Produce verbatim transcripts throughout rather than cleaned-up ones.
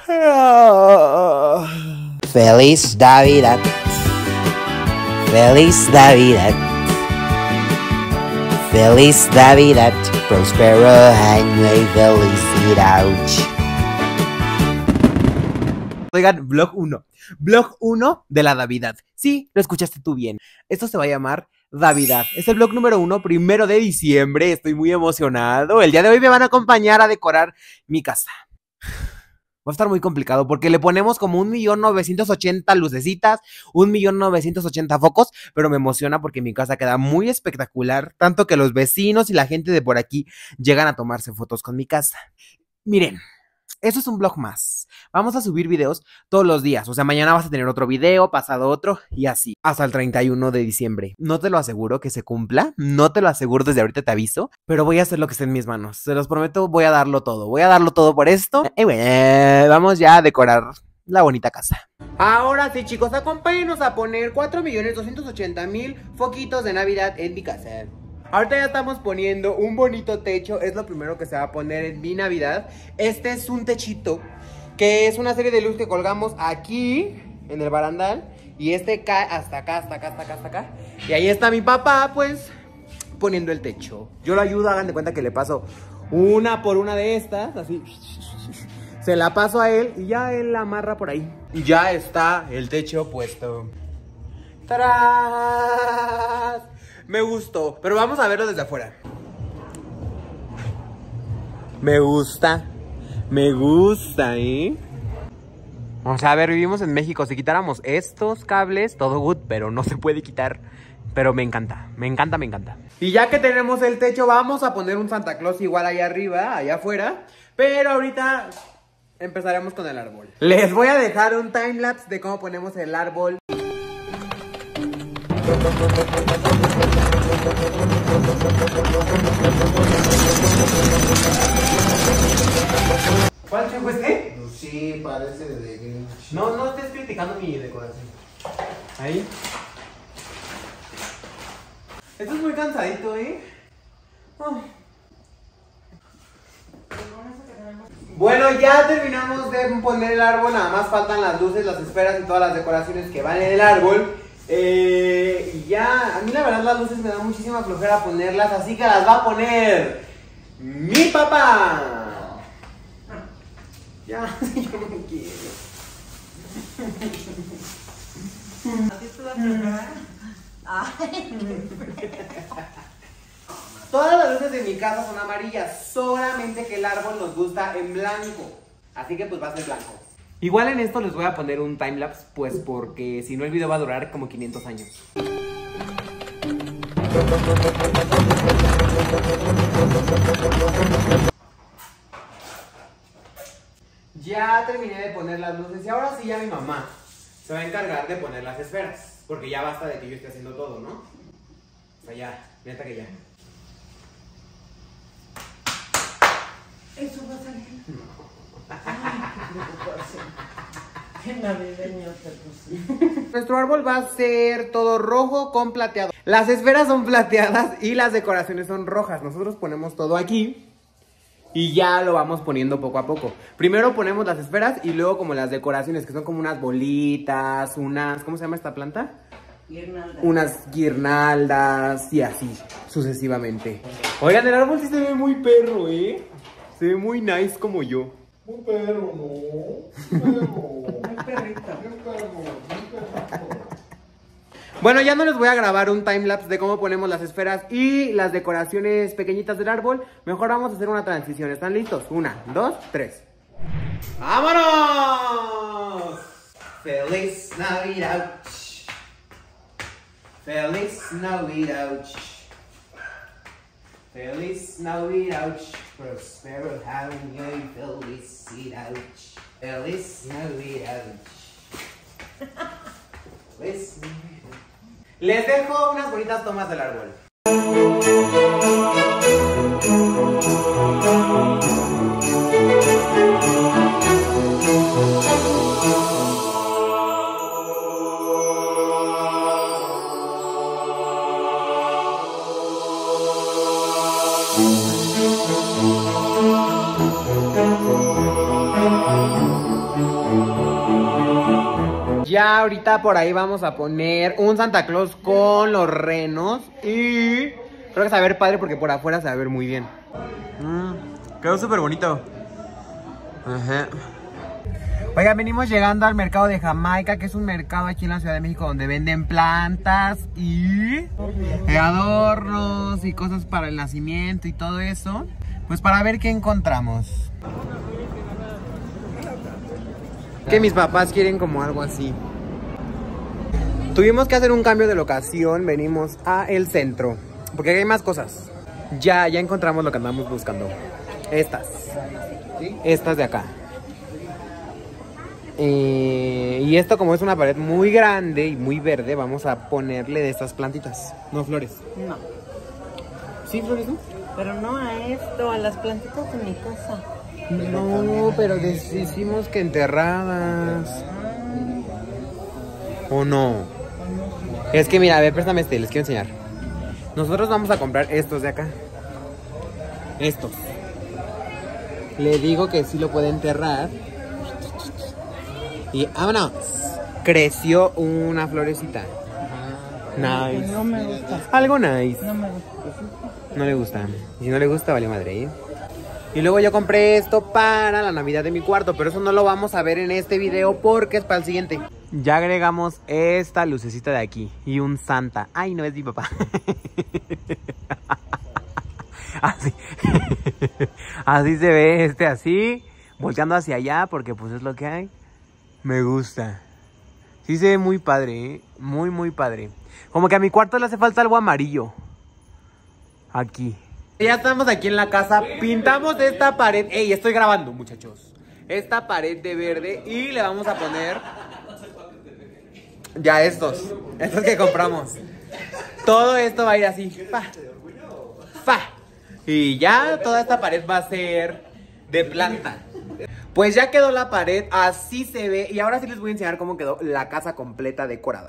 Feliz Navidad. Feliz Navidad. Feliz Navidad. Prospero año y felicidad. Oigan, vlog uno. Vlog uno de la Navidad. Sí, lo escuchaste tú bien. Esto se va a llamar Navidad. Es el vlog número uno, primero de diciembre. Estoy muy emocionado. El día de hoy me van a acompañar a decorar mi casa. Va a estar muy complicado porque le ponemos como un millón novecientos ochenta lucecitas, un millón novecientos ochenta focos, pero me emociona porque mi casa queda muy espectacular, tanto que los vecinos y la gente de por aquí llegan a tomarse fotos con mi casa. Miren, eso es un vlog más. Vamos a subir videos todos los días. O sea, mañana vas a tener otro video, pasado otro y así. Hasta el treinta y uno de diciembre. No te lo aseguro que se cumpla. No te lo aseguro, desde ahorita te aviso. Pero voy a hacer lo que esté en mis manos. Se los prometo, voy a darlo todo. Voy a darlo todo por esto. Y bueno, vamos ya a decorar la bonita casa. Ahora sí, chicos, acompáñenos a poner cuatro millones doscientos ochenta mil foquitos de Navidad en mi casa. Ahorita ya estamos poniendo un bonito techo. Es lo primero que se va a poner en mi Navidad. Este es un techito que es una serie de luz que colgamos aquí en el barandal. Y este cae hasta acá, hasta acá, hasta acá, hasta acá. Y ahí está mi papá, pues, poniendo el techo. Yo lo ayudo, hagan de cuenta que le paso una por una de estas, así. Se la paso a él y ya él la amarra por ahí. Y ya está el techo puesto. ¡Tarás! Me gustó, pero vamos a verlo desde afuera. Me gusta, me gusta, ¿eh? O sea, a ver, vivimos en México. Si quitáramos estos cables, todo good, pero no se puede quitar. Pero me encanta, me encanta, me encanta. Y ya que tenemos el techo, vamos a poner un Santa Claus igual allá arriba, allá afuera. Pero ahorita empezaremos con el árbol. Les voy a dejar un timelapse de cómo ponemos el árbol. ¿Cuál fue este? Sí, parece de Grinch. No, no estés criticando mi decoración. Ahí. Esto es muy cansadito, ¿eh? Oh. Bueno, ya terminamos de poner el árbol. Nada más faltan las luces, las esferas y todas las decoraciones que van en el árbol. Eh, y ya, a mí la verdad las luces me dan muchísima flojera ponerlas, así que las va a poner mi papá. Ya, yo no quiero. ¿A ti te da flojera? Ay. Todas las luces de mi casa son amarillas, solamente que el árbol nos gusta en blanco. Así que pues va a ser blanco. Igual en esto les voy a poner un timelapse, pues porque si no el video va a durar como quinientos años. Ya terminé de poner las luces y ahora sí ya mi mamá se va a encargar de poner las esferas. Porque ya basta de que yo esté haciendo todo, ¿no? O sea, ya, neta que ya. Eso va a salir. Ay, qué preocupación. Qué navideño te puse. Nuestro árbol va a ser todo rojo con plateado. Las esferas son plateadas y las decoraciones son rojas. Nosotros ponemos todo aquí y ya lo vamos poniendo poco a poco. Primero ponemos las esferas y luego como las decoraciones, que son como unas bolitas, unas... ¿Cómo se llama esta planta? Guirnaldas. Unas guirnaldas y así sucesivamente. Oigan, el árbol sí se ve muy perro, ¿eh? Se ve muy nice como yo. Un perro, no. Un perro. Un perrito. Un perro. Un perro. Bueno, ya no les voy a grabar un timelapse de cómo ponemos las esferas y las decoraciones pequeñitas del árbol. Mejor vamos a hacer una transición. ¿Están listos? Una, dos, tres. ¡Vámonos! Feliz Navidad. Feliz Navidad. Feliz Navidad. Prospero año y felicidad. Feliz Navidad. Feliz Navidad. Les dejo unas bonitas tomas del árbol. ya ahorita por ahí vamos a poner un Santa Claus con los renos. Y creo que se va a ver padre porque por afuera se va a ver muy bien. Mm, quedó súper bonito. Ajá. Oigan, venimos llegando al mercado de Jamaica, que es un mercado aquí en la Ciudad de México donde venden plantas y adornos y cosas para el nacimiento y todo eso. Pues para ver qué encontramos. Que mis papás quieren como algo así. Tuvimos que hacer un cambio de locación, venimos a el centro, porque aquí hay más cosas. Ya, ya encontramos lo que andamos buscando. Estas. Estas de acá. Eh, y esto, como es una pared muy grande y muy verde, vamos a ponerle de estas plantitas. No flores. No. ¿Sí, flores, no? Pero no a esto, a las plantitas de mi casa. No, pero decimos que enterradas. ¿O no? Es que mira, a ver, préstame este, les quiero enseñar. Nosotros vamos a comprar estos de acá. Estos. Le digo que sí lo puede enterrar. Y vámonos. Creció una florecita. Nice. No me gusta. Algo nice. No me gusta. No le gusta. Si no le gusta, vale madre, ¿eh? Y luego yo compré esto para la Navidad de mi cuarto, pero eso no lo vamos a ver en este video porque es para el siguiente. Ya agregamos esta lucecita de aquí y un Santa. Ay, no es mi papá. Así. Así se ve este así, volteando hacia allá porque pues es lo que hay. Me gusta. Sí se ve muy padre, ¿eh? Muy, muy padre. Como que a mi cuarto le hace falta algo amarillo. Aquí. Ya estamos aquí en la casa. Pintamos esta pared. Ey, estoy grabando, muchachos. Esta pared de verde. Y le vamos a poner ya estos. Estos que compramos. Todo esto va a ir así. Fa. Fa. Y ya toda esta pared va a ser de planta. Pues ya quedó la pared. Así se ve. Y ahora sí les voy a enseñar cómo quedó la casa completa decorada.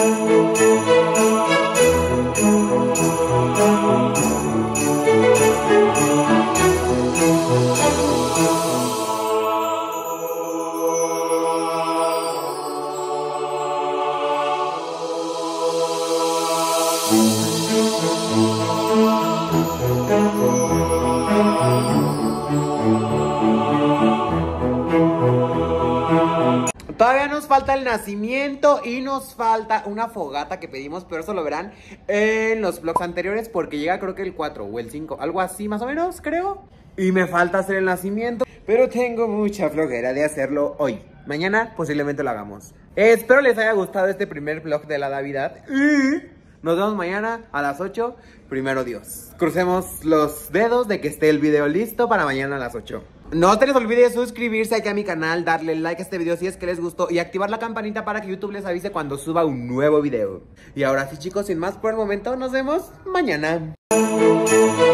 Todavía nos falta el nacimiento y nos falta una fogata que pedimos, pero eso lo verán en los vlogs anteriores porque llega creo que el cuatro o el cinco, algo así más o menos, creo. Y me falta hacer el nacimiento, pero tengo mucha flojera de hacerlo hoy. Mañana posiblemente lo hagamos. Eh, espero les haya gustado este primer vlog de la Navidad y nos vemos mañana a las ocho, primero Dios. Crucemos los dedos de que esté el video listo para mañana a las ocho. No se les olvide suscribirse aquí a mi canal, darle like a este video si es que les gustó y activar la campanita para que YouTube les avise cuando suba un nuevo video. Y ahora sí, chicos, sin más por el momento, nos vemos mañana.